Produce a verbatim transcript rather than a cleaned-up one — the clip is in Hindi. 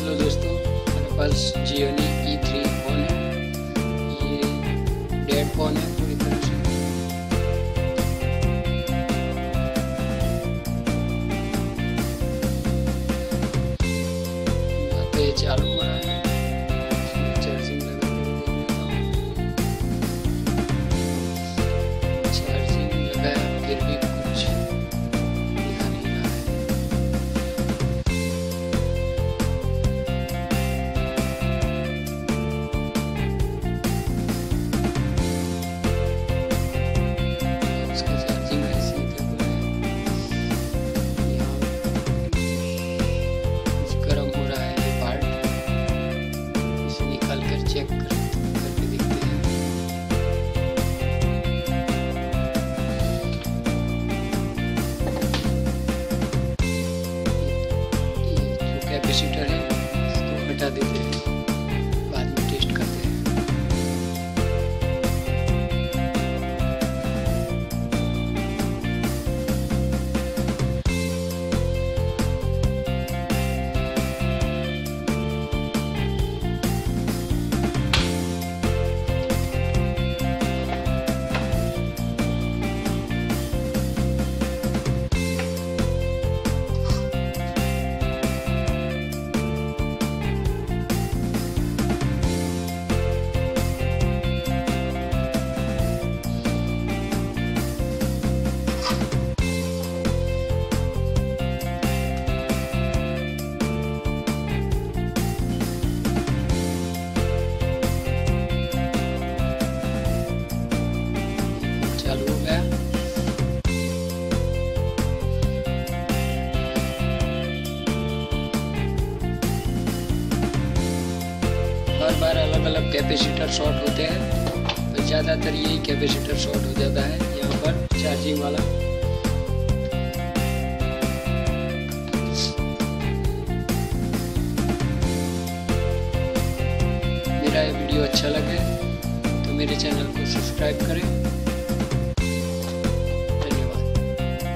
हेलो दोस्तों, मेरे पास जियोनी ई थ्री फ़ोन है। ये डेड फ़ोन है पूरी तरह से। यहाँ पे चालू हो रहा है, चार्जिंग लगा के देख लेता हूँ। चार्जिंग लगाया फिर भी कुछ दिखा नहीं रहा है। चेक कर, करके देखते हैं। ये जो कैपेसिटर है इसको हटा देते हैं, बाद में टेस्ट करते हैं। चालू हो गया। हर बार अलग अलग कैपेसिटर शॉर्ट होते हैं, तो ज़्यादातर यही कैपेसिटर शॉर्ट हो जाता है यहाँ पर चार्जिंग वाला। मेरा ये वीडियो अच्छा लगे तो मेरे चैनल को सब्सक्राइब करें।